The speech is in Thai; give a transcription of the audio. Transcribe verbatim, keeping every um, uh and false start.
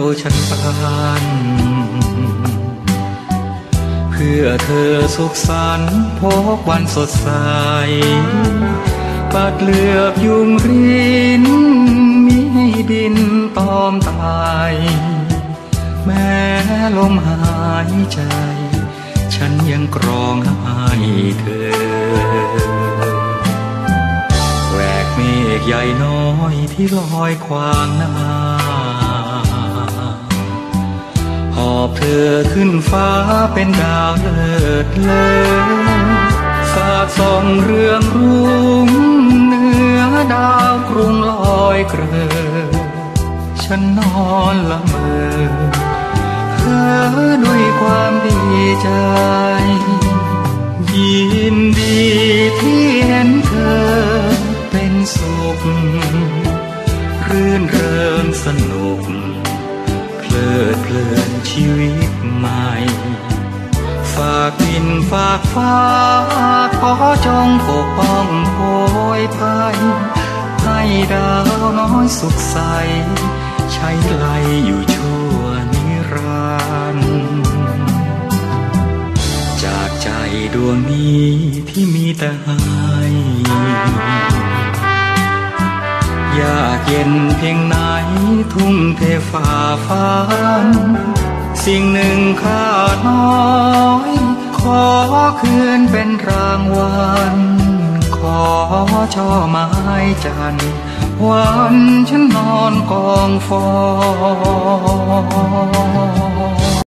ฉันบ้านเพื่อเธอสุขสันต์พบวันสดใสปัดเหลือบยุงรินมิให้บินตอมตายแม้ลมหายใจฉันยังกรองให้เธอแหวกเมฆใหญ่น้อยที่ลอยขวางหน้าหอบเธอขึ้นฟ้าเป็นดาวเลิศเลอสาดส่องเรืองรุ่งเหนือดาวกรุงลอยเกลอฉันนอนละเมอเพ้อด้วยความดีใจยินดีที่เห็นเธอเป็นสุขรื่นเริงสนุกเพลิดเพลินชีวิตใหม่ฝากดินฝากฟ้าขอจงปกป้องโปรยภัยให้ดาวน้อยสุขใสใช้ไลอยู่ชั่วนิรันดร์จากใจดวงนี้ที่มีแต่ให้ยากเย็นเพียงไหนทุ่มเทฝ่าฟันสิ่งหนึ่งค่าน้อยขอคืนเป็นรางวัลขอช่อไม้จันทร์วันฉันนอนกองฟอน